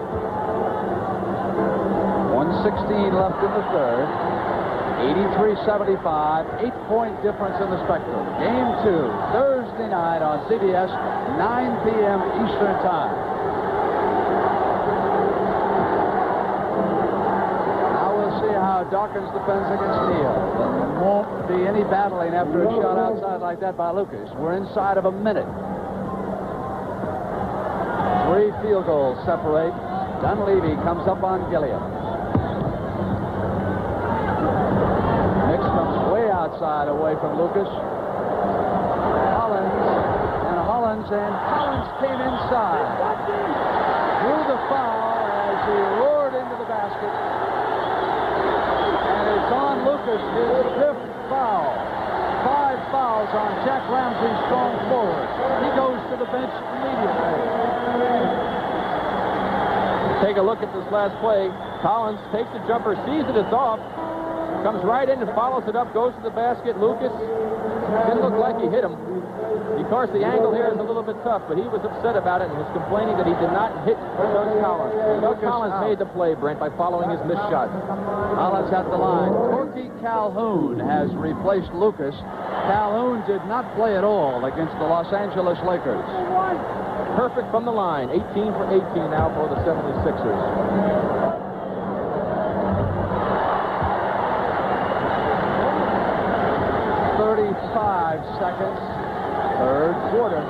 one sixteen left in the third. eighty-three seventy-five, eight-point difference in the Spectrum. Game two, Thursday night on C B S, nine p m Eastern Time. Now we'll see how Dawkins defends against Neal. There won't be any battling after a shot outside like that by Lucas. We're inside of a minute. Three field goals separate. Dunleavy comes up on Gilliam. Outside away from Lucas. Hollins and Hollins and Hollins came inside. Drew the foul as he roared into the basket. And it's on Lucas, his fifth foul. Five fouls on Jack Ramsey, strong forward. He goes to the bench immediately. Take a look at this last play. Collins takes the jumper, sees it, it's off. Comes right in and follows it up, goes to the basket. Lucas didn't look like he hit him. Of course, the angle here is a little bit tough, but he was upset about it and was complaining that he did not hit Doug Collins. Doug Collins made the play, Brent, by following his missed shot. Collins at the line. Corky Calhoun has replaced Lucas. Calhoun did not play at all against the Los Angeles Lakers. Perfect from the line. eighteen for eighteen now for the seventy-sixers. thirty-five seconds, third quarter.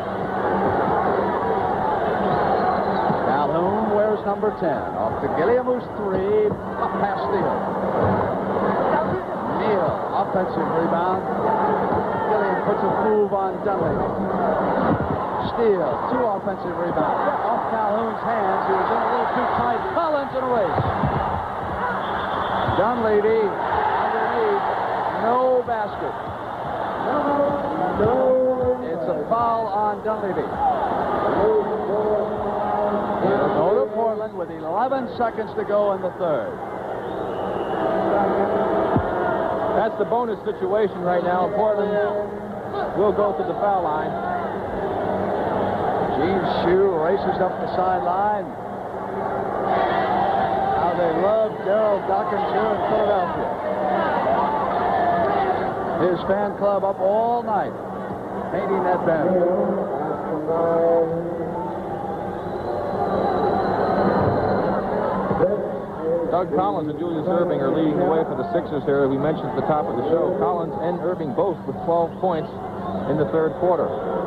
Calhoun wears number ten. Off to Gilliam, who's three, up past Steele. Neal, offensive rebound. Gilliam puts a move on Dunleavy. Steele, two offensive rebounds. Off Calhoun's hands, he was in a little too tight. Collins in a race. Dunleavy underneath, no basket. It's a foul on Dunleavy. He'll go to Portland with eleven seconds to go in the third. That's the bonus situation right now. Portland will go to the foul line. Gene Shue races up the sideline. How they love Daryl Dawkins here in Philadelphia. His fan club up all night, painting that banner. Doug Collins and Julius Erving are leading the way for the Sixers here. We mentioned at the top of the show, Collins and Erving both with twelve points in the third quarter.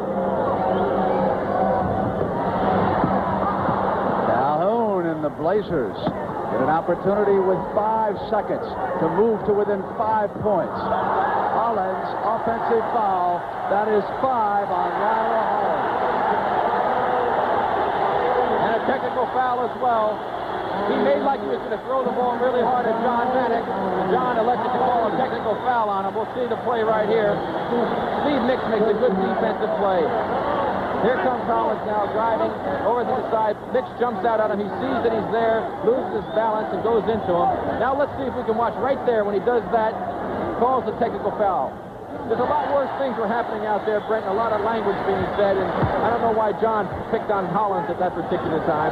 Calhoun and the Blazers get an opportunity with five seconds to move to within five points. Hollins, offensive foul. That is five on Ryder Hollins. And a technical foul as well. He made like he was going to throw the ball really hard at John Maddox. John elected to call a technical foul on him. We'll see the play right here. Steve Mix makes a good defensive play. Here comes Collins now driving over to the side. Mix jumps out at him. He sees that he's there, loses his balance, and goes into him. Now let's see if we can watch right there when he does that. Calls the technical foul. There's a lot worse things were happening out there, Brent, and a lot of language being said, and I don't know why John picked on Hollins at that particular time.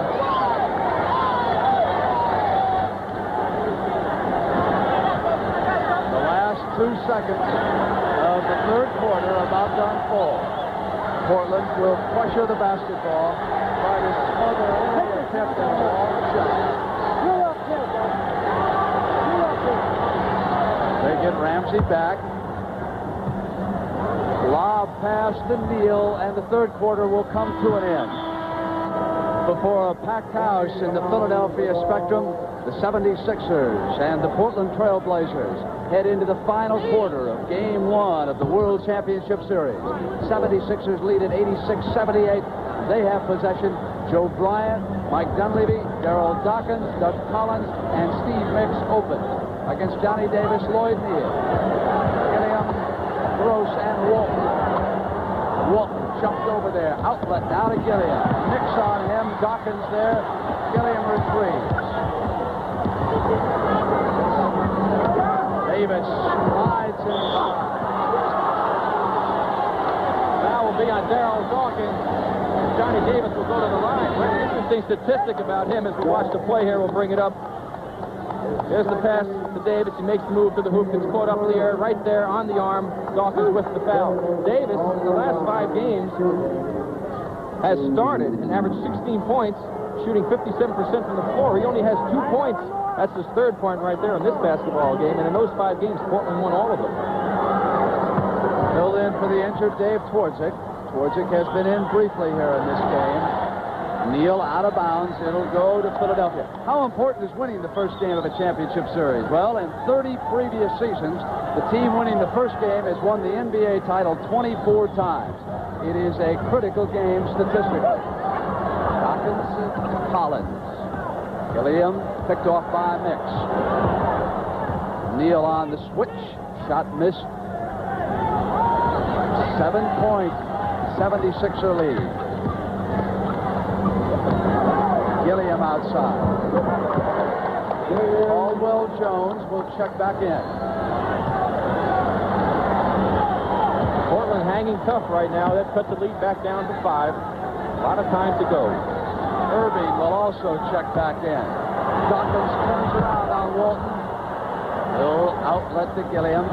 The last two seconds of the third quarter are about to unfold. Portland will pressure the basketball, try to smother any attempt at a long shot. They get Ramsey back. Lob pass to Neal, and the third quarter will come to an end. Before a packed house in the Philadelphia Spectrum, the seventy-sixers and the Portland Trail Blazers head into the final quarter of Game one of the World Championship Series. seventy-sixers lead at eighty-six seventy-eight. They have possession. Joe Bryant, Mike Dunleavy, Daryl Dawkins, Doug Collins, and Steve Mix open against Johnny Davis, Lloyd Neal, Gilliam, Gross, and Walton. Walton jumped over there. Outlet now to Gilliam. Mix on him. Dawkins there. Gilliam retrieves. Davis slides inside. on Darryl Dawkins. Johnny Davis will go to the line. An interesting statistic about him as we watch the play here. We'll bring it up. There's the pass to Davis. He makes the move to the hoop. Gets caught up in the air right there on the arm. Dawkins with the foul. Davis, in the last five games, has started and averaged sixteen points, shooting fifty-seven percent from the floor. He only has two points. That's his third point right there in this basketball game. And in those five games, Portland won all of them. Filled in for the injured Dave Twardzik. Twardzik has been in briefly here in this game. Neal out of bounds. It'll go to Philadelphia. How important is winning the first game of a championship series? Well, in thirty previous seasons, the team winning the first game has won the N B A title twenty-four times. It is a critical game statistically. Dawkins to Collins. Gilliam picked off by Mix. Neal on the switch. Shot missed. Seven-point seventy-sixer lead. Gilliam outside. Caldwell Jones will check back in. Portland hanging tough right now. They've cut the lead back down to five. A lot of time to go. Irving will also check back in. Dawkins turns around on Walton. He'll outlet to Gilliam.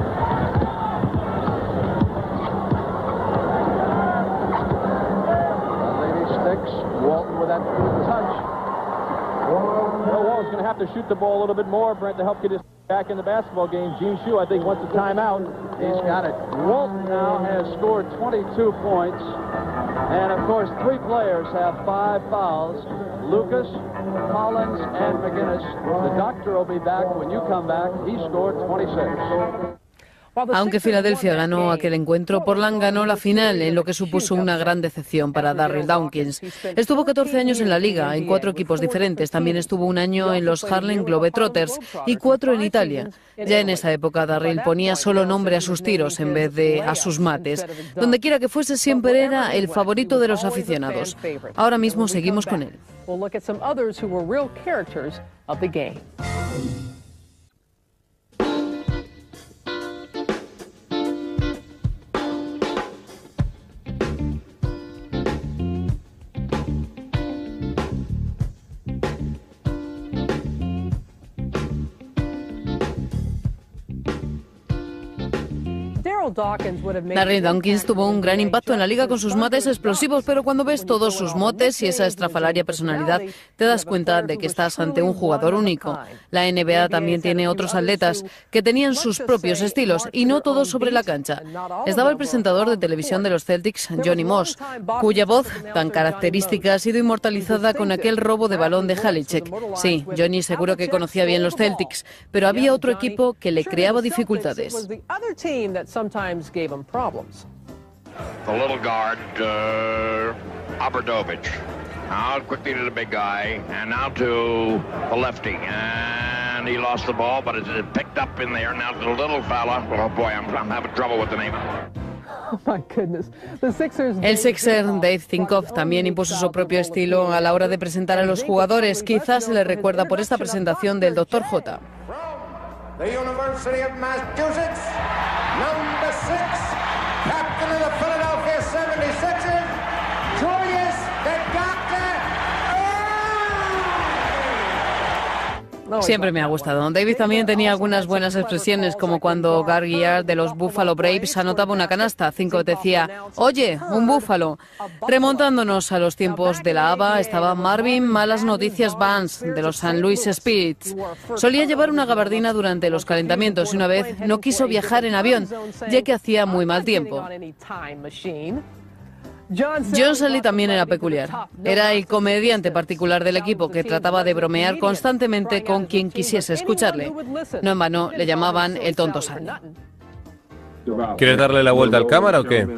Walton with that good touch. Well, Walton's going to have to shoot the ball a little bit more, Brent, to help get his back in the basketball game. Gene Shue, I think, wants a timeout. He's got it. Walton now has scored twenty-two points. And, of course, three players have five fouls. Lucas, Collins, and McGinnis. The doctor will be back when you come back. He scored twenty-six. Aunque Filadelfia ganó aquel encuentro, Portland ganó la final, en lo que supuso una gran decepción para Darryl Dawkins. Estuvo catorce años en la liga, en cuatro equipos diferentes. También estuvo un año en los Harlem Globetrotters y cuatro en Italia. Ya en esa época, Darryl ponía solo nombre a sus tiros en vez de a sus mates. Donde quiera que fuese, siempre era el favorito de los aficionados. Ahora mismo seguimos con él. Darryl Dawkins tuvo un gran impacto en la liga con sus mates explosivos, pero cuando ves todos sus motes y esa estrafalaria personalidad, te das cuenta de que estás ante un jugador único. La N B A también tiene otros atletas que tenían sus propios estilos y no todos sobre la cancha. Estaba el presentador de televisión de los Celtics, Johnny Moss, cuya voz tan característica ha sido inmortalizada con aquel robo de balón de Havlicek. Sí, Johnny seguro que conocía bien los Celtics, pero había otro equipo que le creaba dificultades. Gave him problems. The little guard, uh, Obradovic. Now quickly to the big guy, and now to the lefty. And he lost the ball, but it's picked up in there. Now to the little fella. Oh boy, I'm, I'm having trouble with the name. Oh my goodness. The Sixers... El Sixer Dave Tinkoff también impuso su propio estilo a la hora de presentar a los jugadores. Quizás se le recuerda por esta presentación del doctor J. The University of Massachusetts, number six, captain of the Philadelphia seventy-sixers, Julius the Doctor. Siempre me ha gustado. David también tenía algunas buenas expresiones, como cuando Gary Yard de los Buffalo Braves anotaba una canasta. Cinco decía, oye, un búfalo. Remontándonos a los tiempos de la A B A, estaba Marvin Malas Noticias Vance de los Saint Louis Spirits. Solía llevar una gabardina durante los calentamientos y una vez no quiso viajar en avión, ya que hacía muy mal tiempo. John Sally también era peculiar. Era el comediante particular del equipo que trataba de bromear constantemente con quien quisiese escucharle. No en vano le llamaban el tonto Sally. ¿Quieres darle la vuelta al cámara o qué?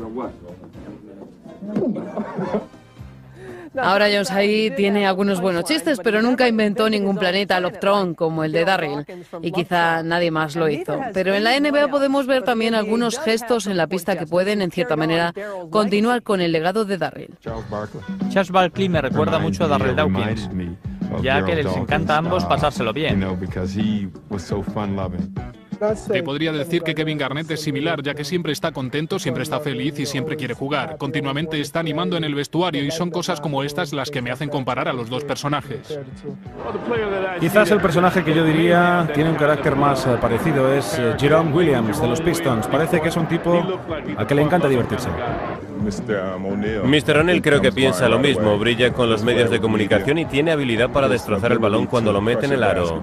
Ahora John Sally tiene algunos buenos chistes, pero nunca inventó ningún planeta Loctron como el de Darryl, y quizá nadie más lo hizo. Pero en la N B A podemos ver también algunos gestos en la pista que pueden, en cierta manera, continuar con el legado de Darryl. Charles Barkley me recuerda mucho a Darryl Dawkins, ya que les encanta a ambos pasárselo bien. Te podría decir que Kevin Garnett es similar, ya que siempre está contento, siempre está feliz y siempre quiere jugar. Continuamente está animando en el vestuario y son cosas como estas las que me hacen comparar a los dos personajes. Quizás el personaje que yo diría tiene un carácter más eh, parecido es eh, Jerome Williams de los Pistons. Parece que es un tipo al que le encanta divertirse. mister O'Neil creo que piensa lo mismo, brilla con los medios de comunicación y tiene habilidad para destrozar el balón cuando lo mete en el aro.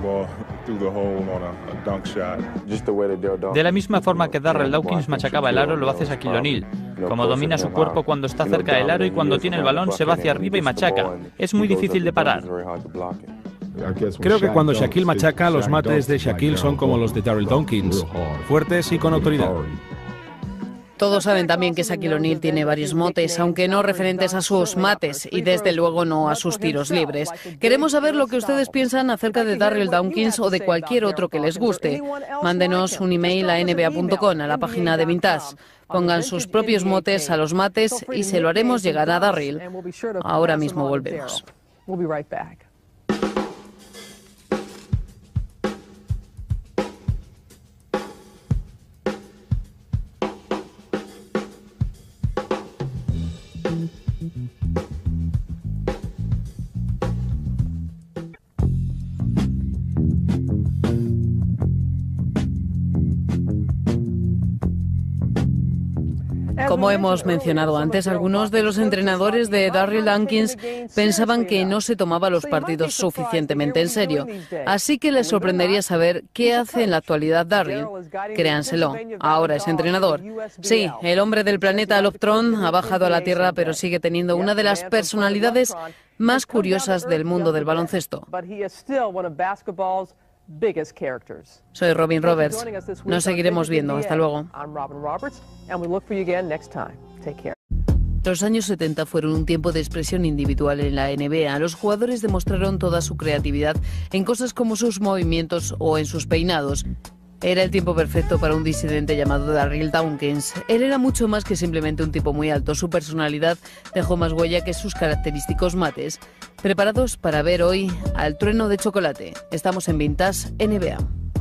De la misma forma que Darrell Dawkins machacaba el aro, lo hace Shaquille O'Neal. Como domina su cuerpo cuando está cerca del aro y cuando tiene el balón se va hacia arriba y machaca. Es muy difícil de parar. Creo que cuando Shaquille machaca, los mates de Shaquille son como los de Darrell Dawkins, fuertes y con autoridad. Todos saben también que Shaquille O'Neal tiene varios motes, aunque no referentes a sus mates y desde luego no a sus tiros libres. Queremos saber lo que ustedes piensan acerca de Darrell Dawkins o de cualquier otro que les guste. Mándenos un email a N B A punto com, a la página de Vintage. Pongan sus propios motes a los mates y se lo haremos llegar a Darrell. Ahora mismo volvemos. Como hemos mencionado antes, algunos de los entrenadores de Darrell Dawkins pensaban que no se tomaba los partidos suficientemente en serio. Así que les sorprendería saber qué hace en la actualidad Darrell. Créanselo, ahora es entrenador. Sí, el hombre del planeta Lobtron ha bajado a la Tierra, pero sigue teniendo una de las personalidades más curiosas del mundo del baloncesto. Soy Robin Roberts. Nos seguiremos viendo. Hasta luego. Los años setenta fueron un tiempo de expresión individual en la N B A. Los jugadores demostraron toda su creatividad en cosas como sus movimientos o en sus peinados. Era el tiempo perfecto para un disidente llamado Darrell Dawkins. Él era mucho más que simplemente un tipo muy alto. Su personalidad dejó más huella que sus característicos mates. ¿Preparados para ver hoy al trueno de chocolate? Estamos en Vintage N B A.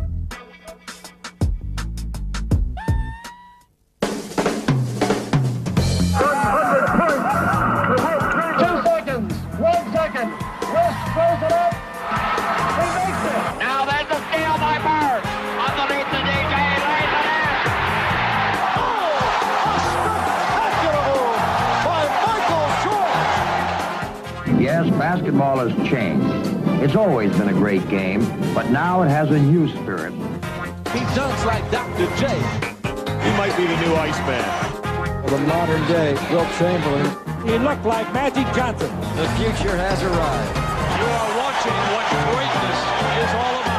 Yes, basketball has changed. It's always been a great game, but now it has a new spirit. He dunks like Doctor J. He might be the new Iceman. The modern day Wilt Chamberlain. He looked like Magic Johnson. The future has arrived. You are watching what greatness is all about.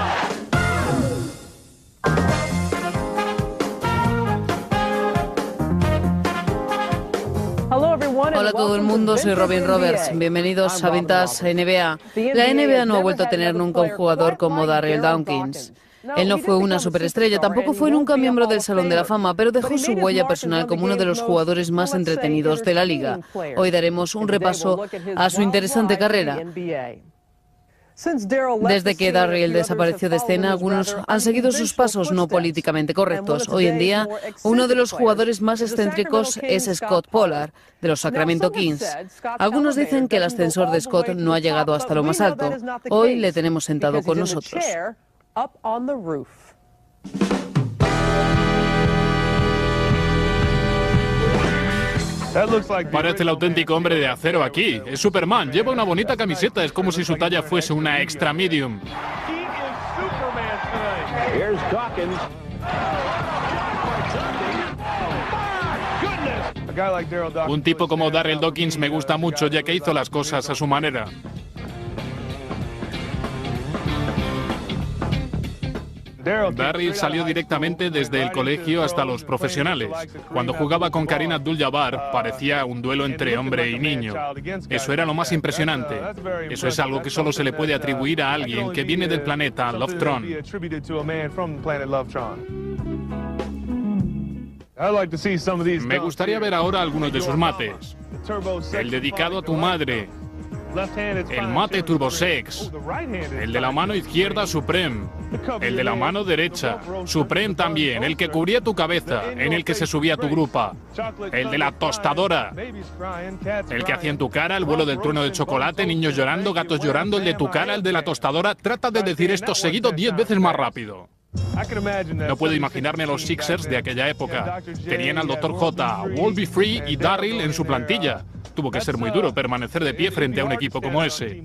Hola a todo el mundo, soy Robin Roberts. Bienvenidos a Vintage N B A. La N B A no ha vuelto a tener nunca un jugador como Darrell Dawkins. Él no fue una superestrella, tampoco fue nunca miembro del Salón de la Fama, pero dejó su huella personal como uno de los jugadores más entretenidos de la liga. Hoy daremos un repaso a su interesante carrera. Desde que Darrell desapareció de escena, algunos han seguido sus pasos no políticamente correctos. Hoy en día, uno de los jugadores más excéntricos es Scott Pollard, de los Sacramento Kings. Algunos dicen que el ascensor de Scott no ha llegado hasta lo más alto. Hoy le tenemos sentado con nosotros. Parece el auténtico hombre de acero aquí. Es Superman, lleva una bonita camiseta, es como si su talla fuese una extra medium. Un tipo como Darrell Dawkins me gusta mucho, ya que hizo las cosas a su manera. Darrell salió directamente desde el colegio hasta los profesionales. Cuando jugaba con Kareem Abdul-Jabbar, parecía un duelo entre hombre y niño. Eso era lo más impresionante. Eso es algo que solo se le puede atribuir a alguien que viene del planeta Lobtron. Me gustaría ver ahora algunos de sus mates. El dedicado a tu madre. El mate Turbosex. El de la mano izquierda Supreme. El de la mano derecha Supreme también. El que cubría tu cabeza, en el que se subía tu grupa. El de la tostadora. El que hacía en tu cara el vuelo del trueno de chocolate, niños llorando, gatos llorando. El de tu cara, el de la tostadora. Trata de decir esto seguido diez veces más rápido. No puedo imaginarme a los Sixers de aquella época. Tenían al doctor J, Wolby Free y Darryl en su plantilla. Tuvo que ser muy duro permanecer de pie frente a un equipo como ese.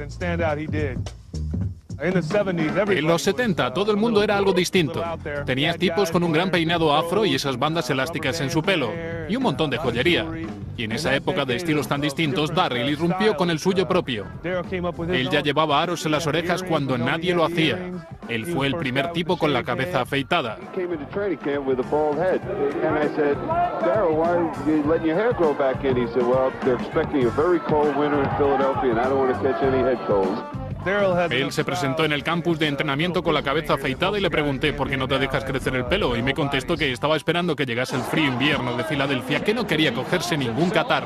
En los setenta todo el mundo era algo distinto. Tenías tipos con un gran peinado afro y esas bandas elásticas en su pelo, y un montón de joyería. Y en esa época de estilos tan distintos, Darryl irrumpió con el suyo propio. Él ya llevaba aros en las orejas cuando nadie lo hacía. Él fue el primer tipo con la cabeza afeitada. Él se presentó en el campus de entrenamiento con la cabeza afeitada y le pregunté por qué no te dejas crecer el pelo, y me contestó que estaba esperando que llegase el frío invierno de Filadelfia, que no quería cogerse ningún catarro.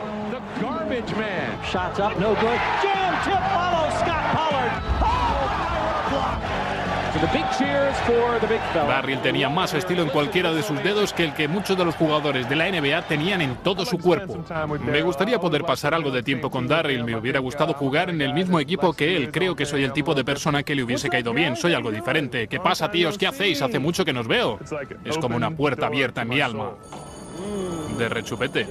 Darryl tenía más estilo en cualquiera de sus dedos que el que muchos de los jugadores de la N B A tenían en todo su cuerpo. Me gustaría poder pasar algo de tiempo con Darryl, me hubiera gustado jugar en el mismo equipo que él. Creo que soy el tipo de persona que le hubiese caído bien, soy algo diferente. ¿Qué pasa, tíos? ¿Qué hacéis? Hace mucho que nos veo. Es como una puerta abierta en mi alma. De rechupete.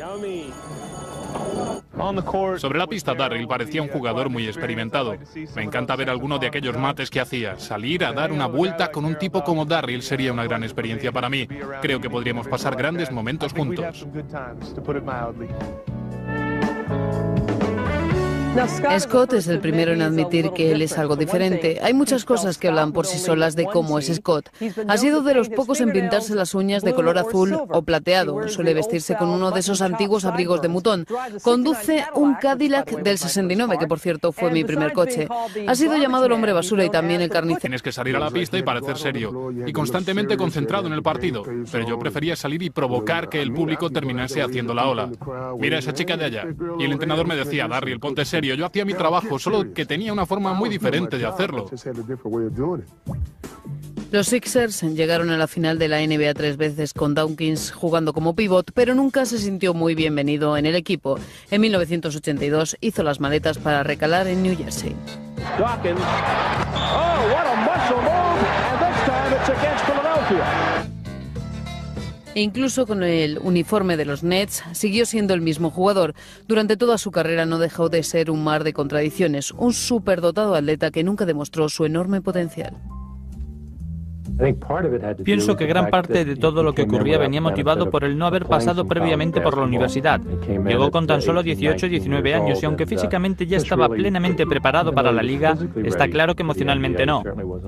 Sobre la pista, Darryl parecía un jugador muy experimentado. Me encanta ver alguno de aquellos mates que hacía. Salir a dar una vuelta con un tipo como Darryl sería una gran experiencia para mí. Creo que podríamos pasar grandes momentos juntos. Scott es el primero en admitir que él es algo diferente. Hay muchas cosas que hablan por sí solas de cómo es Scott. Ha sido de los pocos en pintarse las uñas de color azul o plateado. Suele vestirse con uno de esos antiguos abrigos de mutón. Conduce un Cadillac del sesenta y nueve, que por cierto fue mi primer coche. Ha sido llamado el hombre basura y también el carnicero. Tienes que salir a la pista y parecer serio, y constantemente concentrado en el partido. Pero yo prefería salir y provocar que el público terminase haciendo la ola. Mira a esa chica de allá. Y el entrenador me decía, Darryl, ponte serio. Yo hacía mi trabajo, solo que tenía una forma muy diferente de hacerlo. Los Sixers llegaron a la final de la N B A tres veces con Dawkins jugando como pívot, pero nunca se sintió muy bienvenido en el equipo. En mil novecientos ochenta y dos hizo las maletas para recalar en New Jersey. Dawkins. Oh, what a muscle move, and this time it's against Philadelphia. E incluso con el uniforme de los Nets, siguió siendo el mismo jugador. Durante toda su carrera no dejó de ser un mar de contradicciones, un superdotado atleta que nunca demostró su enorme potencial. Pienso que gran parte de todo lo que ocurría venía motivado por el no haber pasado previamente por la universidad. Llegó con tan solo dieciocho o diecinueve años y aunque físicamente ya estaba plenamente preparado para la liga, está claro que emocionalmente no.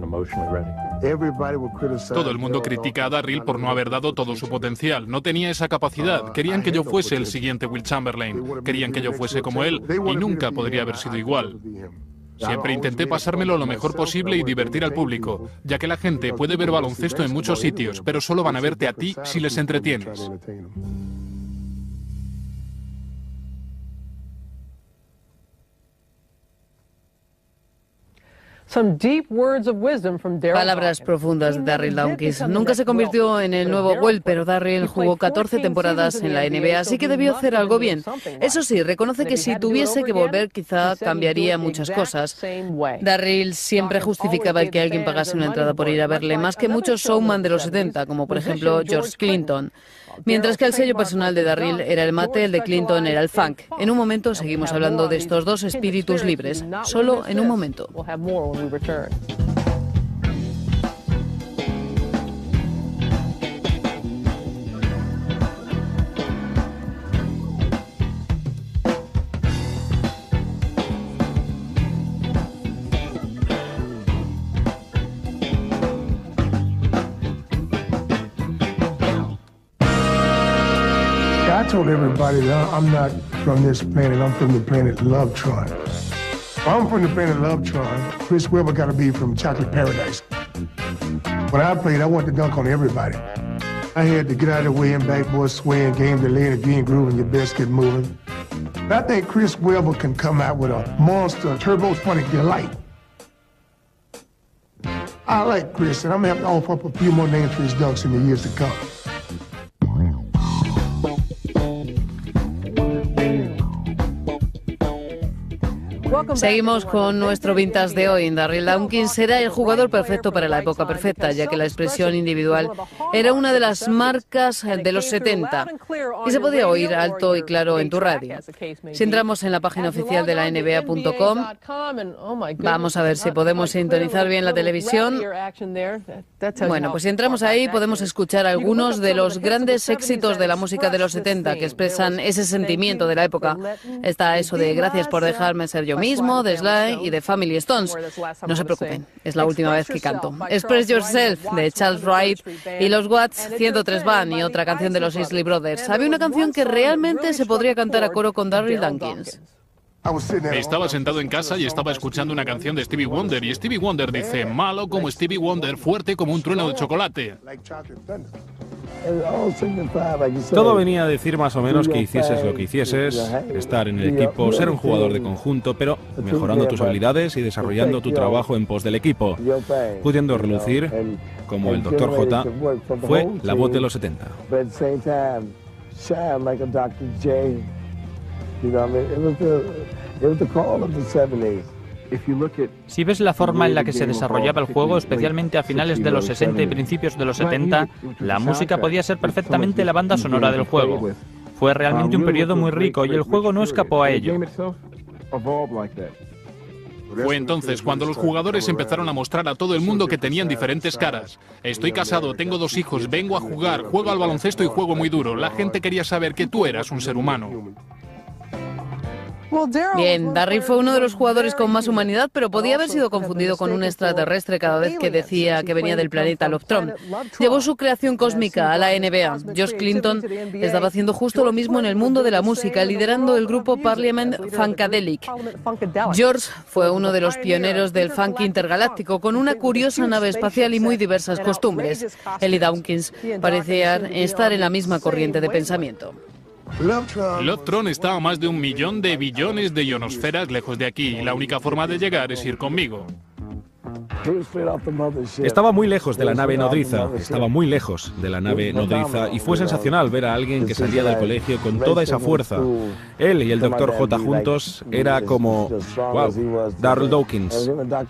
Todo el mundo critica a Darryl por no haber dado todo su potencial. No tenía esa capacidad. Querían que yo fuese el siguiente Will Chamberlain. Querían que yo fuese como él y nunca podría haber sido igual. Siempre intenté pasármelo lo mejor posible y divertir al público, ya que la gente puede ver baloncesto en muchos sitios, pero solo van a verte a ti si les entretienes. Palabras profundas de Darryl Dawkins. Nunca se convirtió en el nuevo Well, pero Darryl jugó catorce temporadas en la N B A, así que debió hacer algo bien. Eso sí, reconoce que si tuviese que volver, quizá cambiaría muchas cosas. Darryl siempre justificaba el que alguien pagase una entrada por ir a verle, más que muchos showman de los setenta, como por ejemplo George Clinton. Mientras que el sello personal de Darryl era el mate, el de Clinton era el funk. En un momento seguimos hablando de estos dos espíritus libres. Solo en un momento. I told everybody that I'm not from this planet, I'm from the planet Lovetron. I'm from the planet Lovetron. Chris Webber got to be from Chocolate Paradise. When I played, I wanted to dunk on everybody. I had to get out of the way and backboard swaying, game delay, and green groove, and your best get moving. But I think Chris Webber can come out with a monster Turbosonic delight. I like Chris, and I'm going to have to offer up a few more names for his dunks in the years to come. Seguimos con nuestro vintage de hoy. Darryl Dawkins era el jugador perfecto para la época perfecta, ya que la expresión individual era una de las marcas de los setenta y se podía oír alto y claro en tu radio. Si entramos en la página oficial de la N B A punto com, vamos a ver si podemos sintonizar bien la televisión. Bueno, pues si entramos ahí podemos escuchar algunos de los grandes éxitos de la música de los setenta que expresan ese sentimiento de la época. Está eso de Gracias por dejarme ser yo mismo, de Sly y de Family Stones. No se preocupen, es la última vez que canto. Express Yourself, de Charles Wright, y los Watts ciento tres Band, y otra canción de los Isley Brothers. Había una canción que realmente se podría cantar a coro con Darryl Dawkins. Estaba sentado en casa y estaba escuchando una canción de Stevie Wonder, y Stevie Wonder dice, malo como Stevie Wonder, fuerte como un trueno de chocolate. Todo venía a decir más o menos que hicieses lo que hicieses, estar en el equipo, ser un jugador de conjunto, pero mejorando tus habilidades y desarrollando tu trabajo en pos del equipo, pudiendo relucir como el doctor J fue la voz de los setenta. Si ves la forma en la que se desarrollaba el juego, especialmente a finales de los sesenta y principios de los setenta, la música podía ser perfectamente la banda sonora del juego. Fue realmente un periodo muy rico y el juego no escapó a ello. Fue entonces cuando los jugadores empezaron a mostrar a todo el mundo que tenían diferentes caras. Estoy casado, tengo dos hijos, vengo a jugar, juego al baloncesto y juego muy duro. La gente quería saber que tú eras un ser humano. Bien, Darryl fue uno de los jugadores con más humanidad, pero podía haber sido confundido con un extraterrestre cada vez que decía que venía del planeta Lovetron. Llevó su creación cósmica a la N B A. George Clinton estaba haciendo justo lo mismo en el mundo de la música, liderando el grupo Parliament Funkadelic. George fue uno de los pioneros del funk intergaláctico, con una curiosa nave espacial y muy diversas costumbres. Él y Dawkins parecían estar en la misma corriente de pensamiento. Lovetron está a más de un millón de billones de ionosferas lejos de aquí, y la única forma de llegar es ir conmigo. Estaba muy lejos de la nave nodriza, estaba muy lejos de la nave nodriza, y fue sensacional ver a alguien que salía del colegio con toda esa fuerza. Él y el doctor J juntos era como, wow, Darryl Dawkins.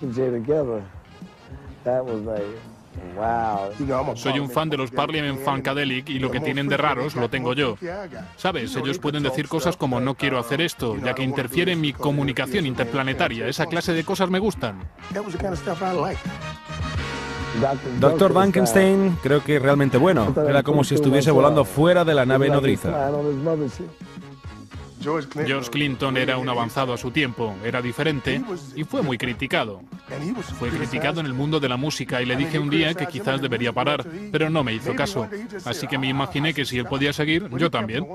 Soy un fan de los Parliament Funkadelic y lo que tienen de raros lo tengo yo. ¿Sabes? Ellos pueden decir cosas como no quiero hacer esto, ya que interfiere en mi comunicación interplanetaria. Esa clase de cosas me gustan. doctor Frankenstein creo que realmente bueno. Era como si estuviese volando fuera de la nave nodriza. George Clinton era un avanzado a su tiempo, era diferente y fue muy criticado. Fue criticado en el mundo de la música y le dije un día que quizás debería parar, pero no me hizo caso. Así que me imaginé que si él podía seguir, yo también.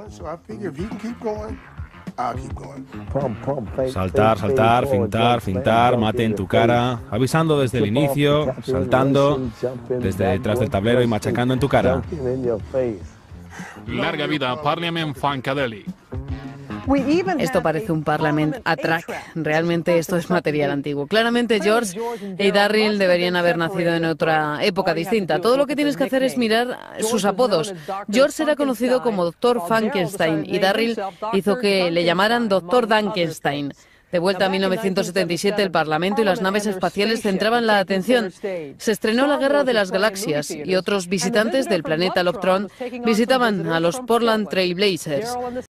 Saltar, saltar, fintar, fintar, mate en tu cara, avisando desde el inicio, saltando desde detrás del tablero y machacando en tu cara. Larga vida, Parliament Funkadelic. Esto parece un Parliament a track. Realmente esto es material antiguo. Claramente George y Darryl deberían haber nacido en otra época distinta. Todo lo que tienes que hacer es mirar sus apodos. George era conocido como doctor Frankenstein y Darryl hizo que le llamaran doctor Dankenstein. De vuelta a mil novecientos setenta y siete, el Parlamento y las naves espaciales centraban la atención. Se estrenó la Guerra de las Galaxias y otros visitantes del planeta Lovetron visitaban a los Portland Trail Blazers.